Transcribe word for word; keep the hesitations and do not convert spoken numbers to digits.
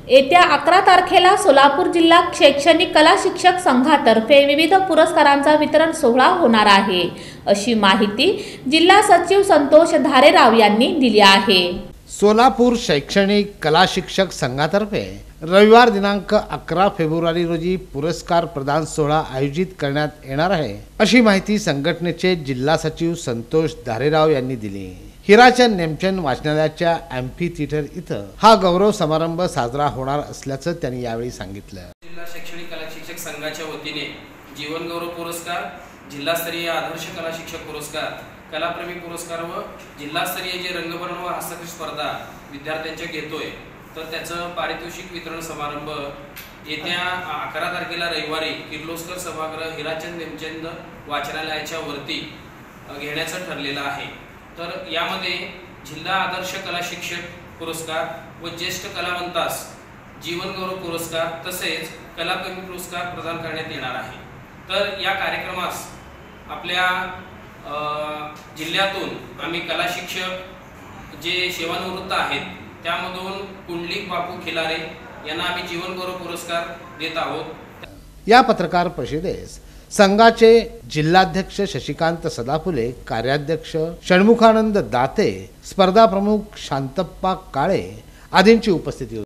येत्या अकरा तारखेला सोलापूर जिल्हा शैक्षणिक कला शिक्षक संघातर्फे विविध पुरस्कारांचा वितरण सोहळा होणार आहे, अशी माहिती जिल्हा सचिव संतोष धारेराव यांनी दिली आहे। सोलापूर शैक्षणिक कला शिक्षक संघातर्फे रविवार दिनांक अकरा फेब्रुवारी रोजी पुरस्कार प्रदान सोहळा आयोजित करण्यात येणार आहे, अशी माहिती संघटनेचे जिल्हा सचिव संतोष धारेराव यांनी दिली। हिराचंद नेमचंद वाचनालयाच्या एम्फी थिएटर इथं हा गौरव समारंभ साजरा होणार असल्याचं त्यांनी यावेळी सांगितलं। जिल्हा शैक्षणिक कला शिक्षक संघाच्या वतीने जीवन गौरव पुरस्कार, जिल्हास्तरीय आदर्श कला शिक्षक पुरस्कार, कलाप्रेमी पुरस्कार व जिल्हास्तरीय जे रंगभरण व हस्तकला स्पर्धा विद्यार्थ्यांच्या घेतोय, तर त्याचं पारितोषिक वितरण समारंभ येत्या अकरा तारखेला रविवारी किर्लोस्कर सभागृह हिराचंद नेमचंद वाचनालयाच्या वरती घेण्याचं ठरलेलं आहे। तर यामध्ये जिल्हा आदर्श कला शिक्षक पुरस्कार व ज्येष्ठ कलावंतास जीवन गौरव पुरस्कार तसेच कलाप्रेमी पुरस्कार प्रदान करण्यात येणार आहे। तर या कार्यक्रमास आपल्या जिल्ह्यातून आम्ही कला शिक्षक जे सेवानिवृत्त आहेत त्यामधून कुंडलिक बापू खिलारे यांना आम्ही जीवन गौरव पुरस्कार देत आहोत। या पत्रकार परिषदेस संघाचे जिल्हाध्यक्ष शशिकांत सदाफुले, कार्याध्यक्ष षण्मुखानंद दाते, स्पर्धा प्रमुख शांतप्पा काळे आदींची उपस्थिती होती।